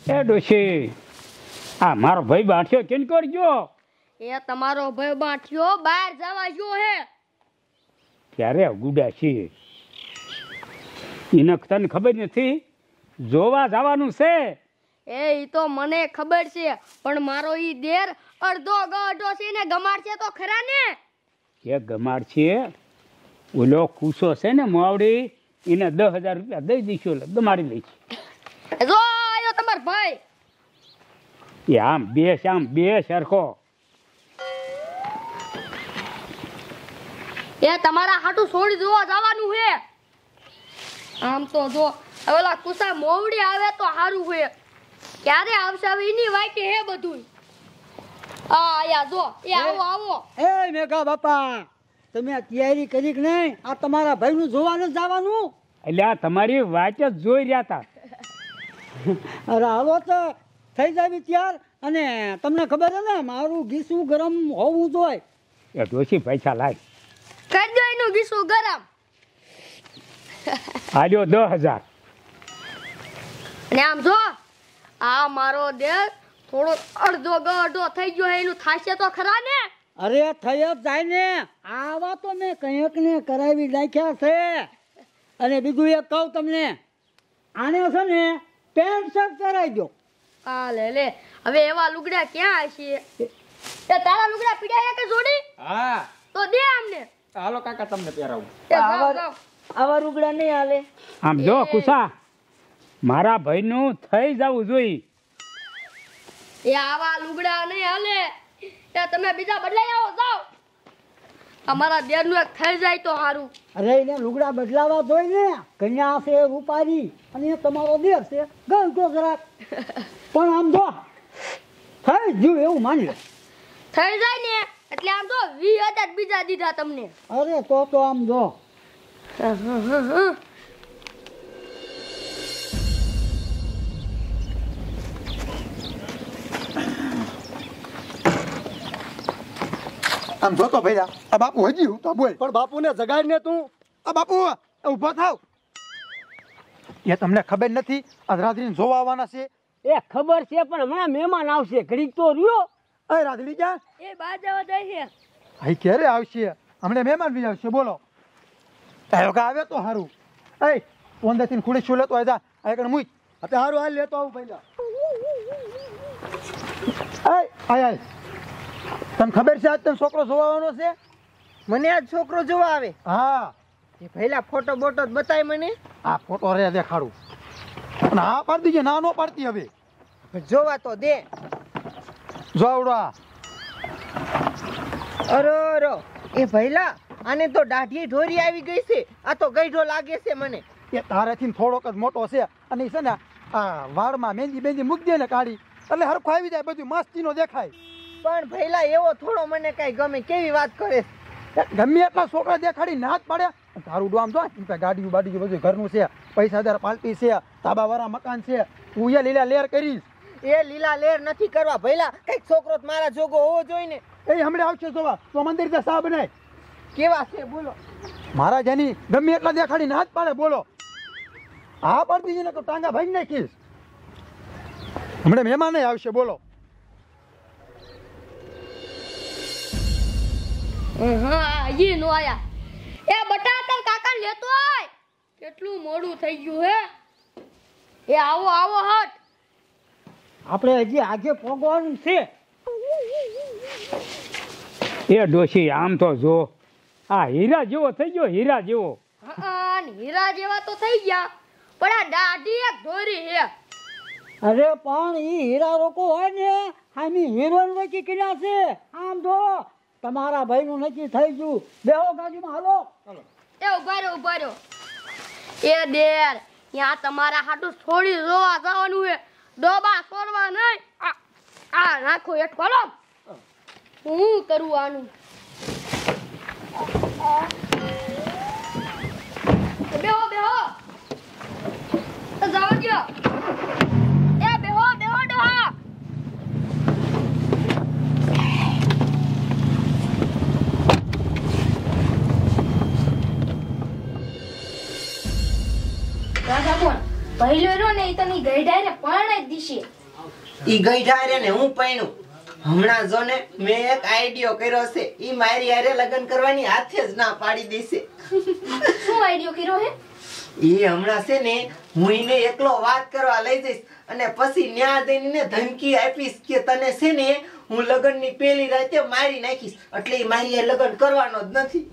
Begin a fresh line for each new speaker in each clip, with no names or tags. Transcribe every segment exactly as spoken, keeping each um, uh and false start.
એ ડોશી આ મારો ભાઈ બાંઠ્યો કેમ કરજો?
એ તમારો ભાઈ બાંઠ્યો બહાર જવા ગયો હે.
ક્યારે ગુડા છે એને તને ખબર નથી? જોવા જવાનું છે.
એ ઈ તો મને ખબર છે, પણ મારો ઈ દેર અડધો ગઢો છે ને ગમાડશે તો ખરા ને.
કે ગમાડ છે? ઓલો કુસો છે ને માવડી, એને દસ હજાર રૂપિયા દઈ દઈશું એટલે ગમાડી લઈશ.
જો આયો તમાર ભાઈ.
એ આમ બેસ, આમ બે સરખો.
એ તમારા હાટું છોડી જોવા જવાનું હે. આમ તો જો ઓલા કુસા મોવડી આવે તો સારું હે. ક્યારે આવશે હવે એની વાટે હે બધું. આ આયા જો. એ આવો આવો.
એ મેઘા બાપા, તમે આ તૈયારી કરી કે નહીં? આ તમારા ભાઈનું જોવાનું જવાનું?
એટલે આ તમારી વાત જ જોઈ રહ્યા હતા.
અરે હાલો તો થઈ જાય ત્યાર. અને તમને ખબર છે ને મારું ગીસું ગરમ હોવું જોઈએ.
એ ડોશી પૈસા લાય.
કરી દો એનું ગીસું ગરમ.
આલ્યો દસ હજાર.
અને આમ જો આ મારો દેર થોડો અડધો ગઢો થઈ ગયો હે, એનું થાશે તો ખરા ને.
અરે થઈ જ જાય ને. આવા તો મેં કંઈક ને કરાવી નાખ્યા છે. અને બીજું એક કહું તમને, આને છે ને પેન્ટ શર્ટ કરાવી દો.
આ લે લે, હવે એવા લુગડા ક્યાં હશે? એ તારા લુગડા પીડ્યા હે કે જોડી?
હા
તો દે અમને.
હાલો કાકા તમને પહેરાવું.
એ જાઓ, જાઓ.
આવા રૂગડા નહીં હાલે.
આમ જો કુસા, મારા ભાઈનું થઈ જવું જોઈએ.
એ આવા લુગડા નહીં હાલે. એ તમે બીજા બદલાઈ આવો, જાઓ. અમારા દેરનું એક થઈ જાય તો સારું.
અરે એને લુગડા બદલાવા જોઈએ ને. કન્યા છે રૂપારી અને એ તમારો દેર છે ગલતો જરાક. પણ આમ જો થઈ ગયું એવું માની લો.
થઈ જાય ને એટલે આમ તો વીસ હજાર બીજા દીધા તમને.
અરે તો તો આમ જો
આમ જોતો ભૈયા, આ બાપુ હજી હું તો બોલ.
પણ બાપુને જગાડ ને તું.
આ બાપુ ઊભા થાવ. એ તમને ખબર નથી આ રાધડીને જોવા આવવાના છે?
એ ખબર છે, પણ હમણાં મહેમાન આવશે, ઘડીક તો રહ્યો.
એ રાધડી ક્યાં?
એ બહાર જવા જાય છે.
અહીં ક્યારે આવશે? હમણાં મહેમાન બી આવશે. બોલો આવ્યો કે આવે તો સારું. એ પોંદેથી ખુડી શું લેતો આવ્યા આ મૂક.
અત્યારે સારું હાલ લેતો આવું પહેલા.
એ આય આય, તને ખબર છે આજ તને છોકરો જોવા આવવાનો છે?
મને આજ છોકરો જોવા આવે?
હા.
એ પહેલા ફોટો બોટો બતાય મને.
આ ફોટો રે દેખાડું. અને હા પાડી દીજે, ના નો પાડતી હવે.
જોવા તો દે.
જોવડા.
અરે અરે એ ભઈલા, આને તો દાઢી ઢોરી આવી ગઈ છે. આ તો ગઈઢો લાગે છે મને.
એ તારેથી થોડોક જ મોટો છે અને છે ને આ વાળમાં મહેંદી બેંદી મૂકી દે ને કાઢી એટલે હરખું આવી જાય, બધું મસ્તીનો દેખાય.
પણ ભઈલા એવો થોડો મને કઈ ગમે. કેવી વાત કરે છે?
ગમે એટલા છોકરા દેખાડી નાચ પાડે. તારું ડોમ જો ગાડીયું બાડીયું બધું ઘરનું છે, પૈસા દર પાલટી છે, તાબા વાળા મકાન છે. તું એ લીલા લેર કરીશ?
એ લીલા લેર નથી કરવા ભઈલા. કઈક છોકરો મારા જોગો હોવો જોઈએ ને.
એ હમણાં આવશે જોવા. તો મંદિર ત્યાં સા બનાય.
કેવા છે બોલો?
મારા જેની ગમે એટલા દેખાડી નાચ પાડે. બોલો હા પાડતી ને તો ટાંગા ભાઈ નાખીશ. હમણાં મહેમાન આવશે. બોલો
હા ઈ નો આયા. એ બટા તાર કાકા લેતો આય. કેટલું મોડું થઈ ગયું હે. એ આવો આવો હટ.
આપણે હજી આજે પોગવાનું છે.
એ ડોશી આમ તો જો, આ હીરા જેવો થઈ ગયો, હીરા જેવો.
હા ને હીરા જેવા તો થઈ ગયા, પણ આ દાઢી એક ધોરી હે.
અરે પણ ઈ હીરા રોકો હોય ને, આની હીરોઈન નક્કી કર્યા છે. આમ જો તમારા ભાઈનું નક્કી થઈ ગયું. બેહો ગાડીમાં હાલો.
એ ઉભા રહ્યો ઉભા રહ્યો. એ દેર ત્યાં તમારા હાટું થોડી જોવા જવાનું હે. ડોબા છોડવા નહીં. આ આ નાખો એક ફળો. હું કરું આનું? બેહો બેહો. જાવ દો. એ બેહો બેહો ડોહા. રાજા કોણ? પહેલો રો ને ઈ તને ગઈઢાય ને પરણે જ દીશે.
ઈ ગઈઢા રે ને હું પૈણું. હમણાં જો ને મેં એક આઈડિયો કર્યો છે. ઈ મારી હારે લગ્ન કરવાની હાથે જ ના પાડી દેશે.
શું આઈડિયો કર્યો હે?
ઈ હમણાં છે ને હું ઈને એકલો વાત કરવા લઈ જઈશ અને પછી ન્યા દઈને ધમકી આપીશ કે તને છે ને હું લગ્નની પહેલી રાતે મારી નાખીશ. એટલે ઈ મારી હારે લગ્ન કરવાનો જ નથી.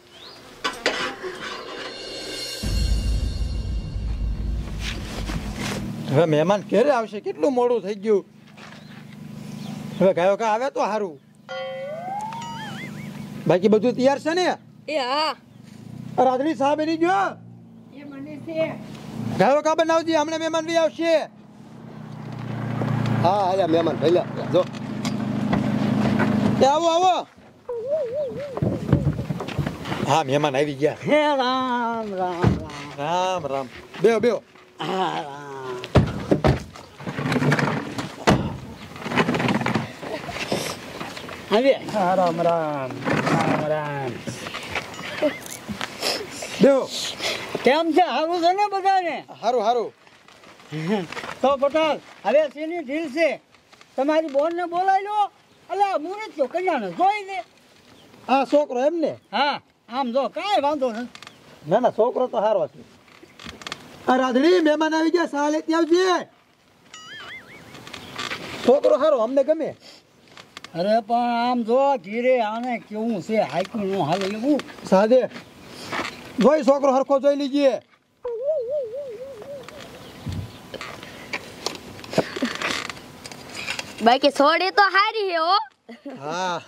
હવે મહેમાન ક્યારે આવશે? કેટલું મોડું થઈ ગયું. હવે ગાયો કા આવે તો સારું. બાકી બધું તૈયાર છે ને?
એ હા.
રાધડી સાહેબ એની જો
એ મને છે.
ગાયો કા બનાવજી, હમણાં મહેમાન બી આવશે.
હા આયા મહેમાન પહેલા જો
એ આવો આવો. હા મહેમાન આવી ગયા.
હે રામ રામ રામ
રામ રામ. બેહો બેહો.
હા રામ. હવે
રામ રામ રામ રામ.
બેહો.
કેમ છે? સારું છે ને બધાને?
હારું હારું.
તો પટેલ હવે શેની ઢીલ છે? તમારી બોનને બોલાવી લો. અલા મુરત તો કલ્યાણ જોઈ લે.
આ છોકરો એમ ને?
હા આમ જો કાંઈ વાંધો નથી.
ના ના છોકરો તો સારો છે. આ રાધડી મહેમાન આવી ગયા, સા લેતી આવજે. છોકરો સારો, અમને ગમે.
અરે પણ આમ જો ધીરે આને કેવું છે, હાઈકું નું હાલે એવું.
સાદે જોઈ છોકરો હરખો જોઈ લીજીએ.
બાકી છોડી તો હારી હે હો.
હા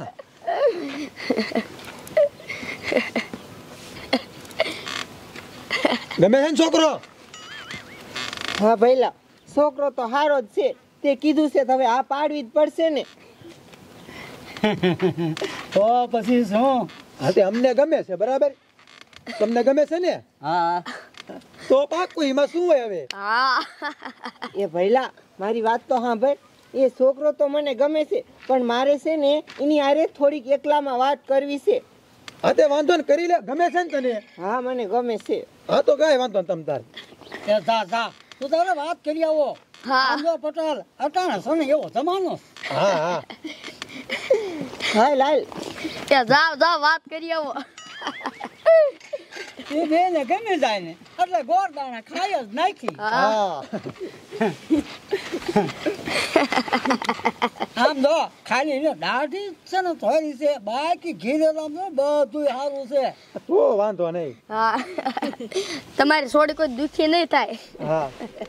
ગમે છે ને છોકરો?
હા ભઈલા, છોકરો તો હારો જ છે. તે કીધું છે તો હવે આ પાડવી જ પડશે ને.
તો પછી શું?
હા તે અમને ગમે છે, બરાબર. તમને ગમે છે ને?
હા
તો પાકું. એમાં શું હોય હવે?
હા.
એ ભઈલા મારી વાત તો સાંભળ. એ છોકરો તો મને ગમે છે પણ મારે છે ને એની હારે થોડીક એકલામાં વાત કરવી છે.
હા તે વાંધો ને, કરી લે. ગમે છે ને તને?
હા મને ગમે છે.
હા તો કઈ વાંધો ને તમ તાર.
એ જા જા તું તારે વાત કરી આવો.
હા.
આમ જો પટેલ અટાણે છે ને એવો જમાનો.
હા હા
હાય લાલ.
એ જાવ જાવ વાત કરી આવો.
એ બેને ગમી જાય ને એટલે ગોળદાણા ખાય જ નાખી.
હા
આમ જો ખાલી એને દાઢી જ છે ને થોડી છે, બાકી ઘીરે આમ જો બધું સારું છે.
તો વાંધો નહીં.
હા. તમારી છોડી કોઈ દુખી નહીં થાય.
હા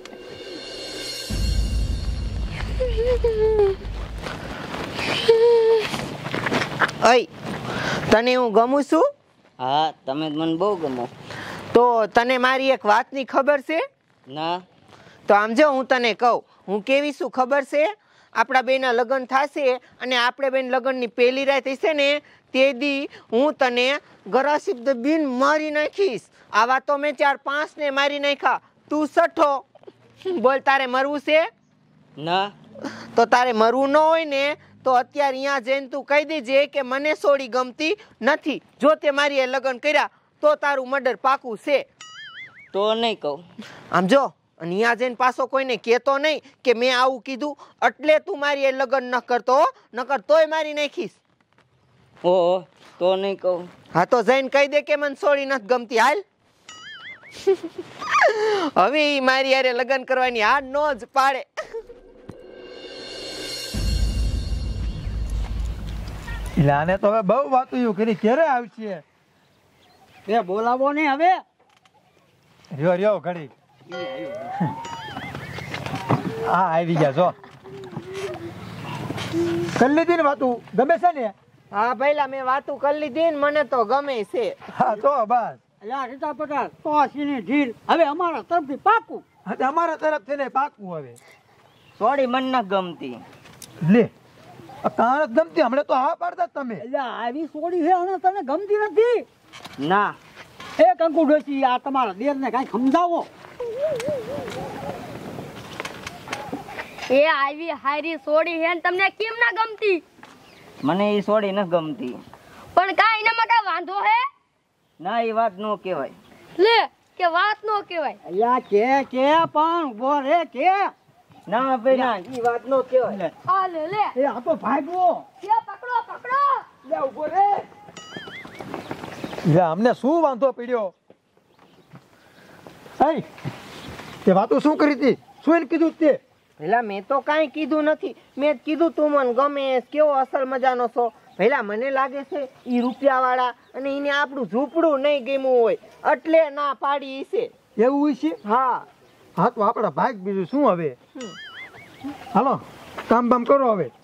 અય તને હું ગમું છું?
હા તમે મને બહુ ગમો.
તો તને મારી એક વાતની ખબર છે?
ના.
તો આમ જો હું તને કહું, હું કેવી છું ખબર છે? આપણા બેના લગ્ન થશે અને આપણે બેન લગ્નની પહેલી રાત હશે ને તે દી હું તને ગરાસીબ બીન મારી નાખીશ. આવા તો મેં ચાર પાંચ ને મારી નાખ્યા. તું સઠો. બોલ તારે મરવું છે?
ના.
તો તારે મરવું ન હોય ને તો અત્યારે અહીંયા જઈને તું કહી દેજે કે મને સોડી ગમતી નથી. જો તે મારી એ લગ્ન કર્યા તો તારું મર્ડર પાકું છે.
તો નહીં કહું.
આમ જો અને અહીંયા જઈને પાછો કોઈને કહેતો નહીં કે મેં આવું કીધું એટલે તું મારી એ લગ્ન ન કરતો, નકર તોય મારી નાખીશ.
ઓહો તો નહીં કહું.
હા તો જઈને કહી દે કે મને સોડી નથી ગમતી. હાલ. હવે ઈ મારી હારે લગ્ન કરવાની હાથ નો જ પાડે.
આને તો હવે બહુ વાતું કરી. ક્યારે આવશે?
એ બોલાવો ને હવે.
રહ્યો રહ્યો ઘડી. હા આવી ગયા જો. કરી લીધી ને વાતું? ગમે છે ને?
હા ભઈલા મેં વાતું કરી લીધી ને મને તો ગમે છે.
હા તો બસ.
અલ્યા રીતા પટેલ તો સીની ઢીલ હવે અમારા તરફથી પાકું.
હા તો અમારા તરફથી ને પાકું હવે.
સોડી મને ન ગમતી.
લે આ કાણ જ ગમતી? હમણાં તો હા પાડતા જ તમે.
અલ્યા આવી સોડી છે અને તને ગમતી નથી?
ના.
એ કંકુ ડોશી આ તમારા દેરને કાંઈ સમજાવો.
એ આવી હારી છોડી હે ને તમને કેમ ના ગમતી?
મને એ સોડી ન ગમતી.
પણ કાંઈ એનામાં કાંઈ વાંધો હે?
ના એ વાત ન કહેવાય.
લે કે વાત નો કહેવાય.
અલ્યા કે કે પણ ઉભો રે કે
ના ભાઈ ના ઈ વાત નો કહેવાય.
આ લે લે
એ આ તો ભાગવો
એ પકડો પકડો.
લે ઉભો રે
લે અમને શું વાંધો પડ્યો? એ તે વાતો શું કરી હતી? શું એને કીધું તે?
ભલા મેં તો કાંઈ કીધું નથી. મેં જ કીધું તું મને ગમે છે, કેવો અસલ મજાનો છો. ભલા મને લાગે છે ઈ રૂપિયાવાળા અને એને આપણું ઝૂંપડું નહીં ગમ્યું હોય એટલે ના પાડી છે.
એવું છે?
હા
હા તો આપણા ભાગ બીજું શું હવે? હાલો કામ બામ કરો હવે.